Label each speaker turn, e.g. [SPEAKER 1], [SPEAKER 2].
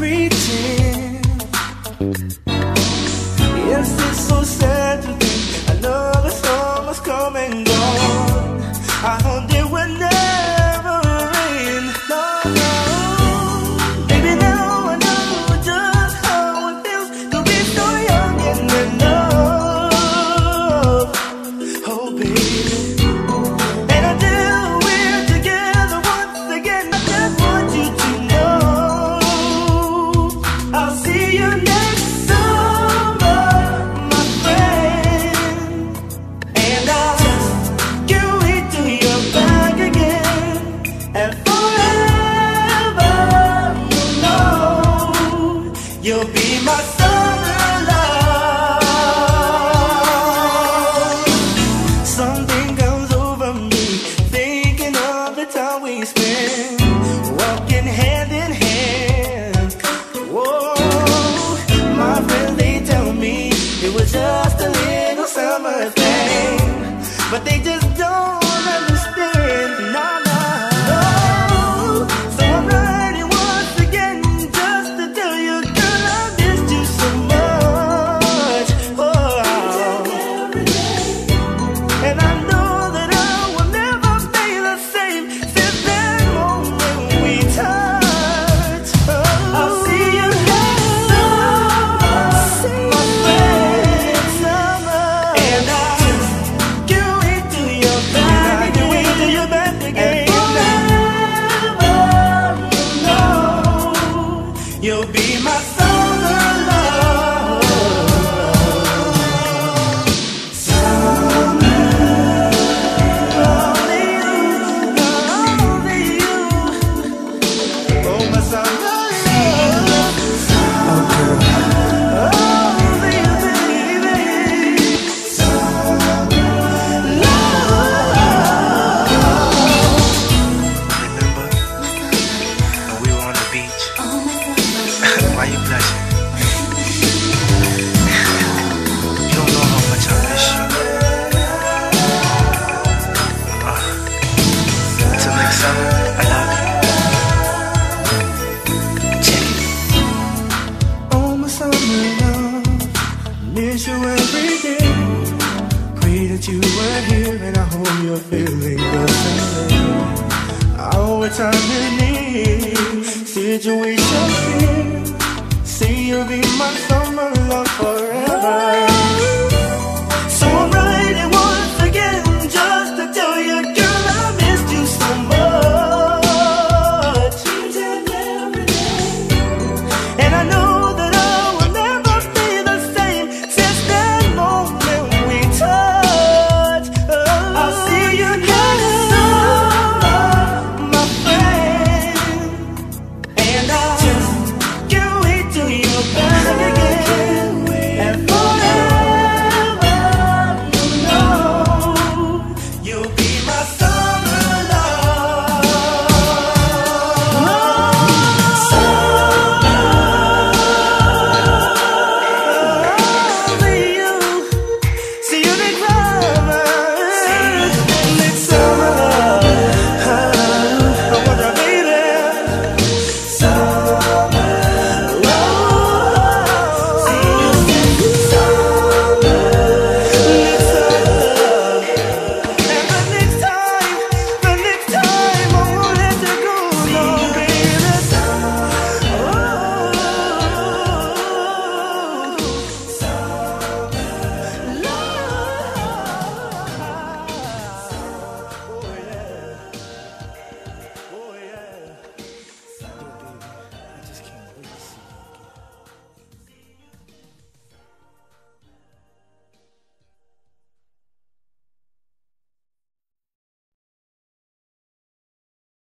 [SPEAKER 1] pretend. Yes, it's so sad to think another summer's come and gone. I hoped it would never rain. No, no. Baby, now I know just how it feels to be so young and in love. Oh, baby. And until we're together once again, I just want you to know I'll see you next summer, my friend. And I'll just get wait till you're back again. And forever, you know, you'll be my summer love. Something comes over me, thinking of the time we spent walking hand in hand. Whoa, my friends, they tell me it was just a little summer thing, but they just don't understand. No, no, no. So I'm writing once again just to tell you, girl, I missed you so much. Oh. And I know that I will never be the same since that moment we touched. Oh. I'll see you next summer, my friend, summer. And I can't wait till you're back. Can't wait till you're back again. And forever, you know, you'll be my summer love. Summer. Only you, oh my summer love. Only you, baby. Summer love.
[SPEAKER 2] Remember when we were on the beach? Why you blushing? You don't know how much I miss you. Till next summer, I love you. Check it.
[SPEAKER 1] Oh my summer love, miss you every day. Pray that you were here and I hope you're feeling the same. Our time in need, situation here. Say you'll be my summer love